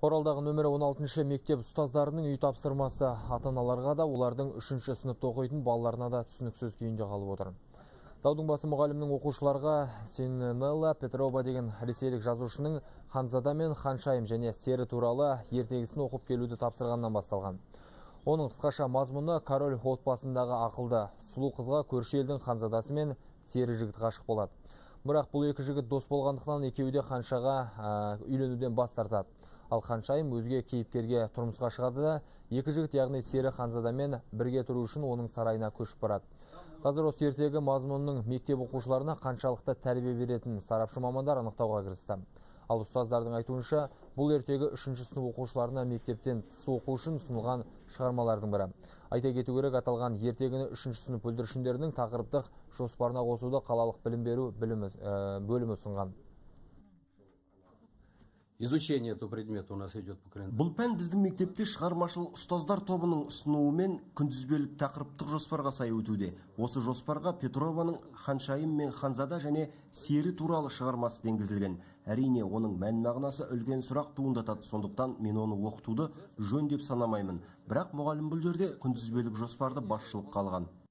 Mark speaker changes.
Speaker 1: Оралдағы нөмірі 16-шы мектеп ұстаздарының үй тапсырмасы ата-аналарға да, олардың 3-ші сыныпта оқитын балаларына да түсініксіз күйінде қалып отыр. Даудың басы мұғалімнің оқушыларға Синелла Петрова деген ресейлік жазушының Ханзада мен Ханшайым және Сері туралы ертегісін оқып келуді тапсырғаннан басталған. Оның қысқаша мазмұны король отбасындағы ақылды сұлу қызға көрші елдің Ханзадасы мен Сері жігіт ғашық болады. Бірақ бұл екі жігіт дос болғандықтан екеуі де Ханшаға үйленуден бас тартады. Ал Ханшайым өзге кейіпкерге тұрмысқа шығады да, екі жігіт, яғни Сері Ханзадамен бірге тұру үшін оның сарайына көшіп барады. Қазір осы ертегі мазмұнының мектеп оқушыларына қаншалықты тәрбие беретін сарапшы мамандар анықтауға кірісті. Ал ұстаздардың айтуынша, бұл ертегі 3-ші сынып оқушыларына мектептен тыс оқу үшін ұсынылған шығармалардың бірі. Айта кету керек, аталған ертегіні 3-ші сынып бүлдіршіндерінің тақырыптық жоспарына қосуды қалалық білім беру бөлімі ұсынған.
Speaker 2: Изучение этого предмета у нас идет по календарю.
Speaker 3: Бұл пән біздің мектепте шығармашыл ұстаздар тобының ұсынуымен күнтізбелік тақырыптық жоспарға сай өтуде. Осы жоспарға Петрованың Ханшайым мен Ханзада және Сері туралы шығармасы енгізілген. Әрине, оның мән-мағынасы үлкен сұрақ туындатады, сондықтан мен оны оқытуды жөн деп санамаймын. Бірақ мұғалім бұл жерде күнтізбелік жоспарды басшылыққа алған.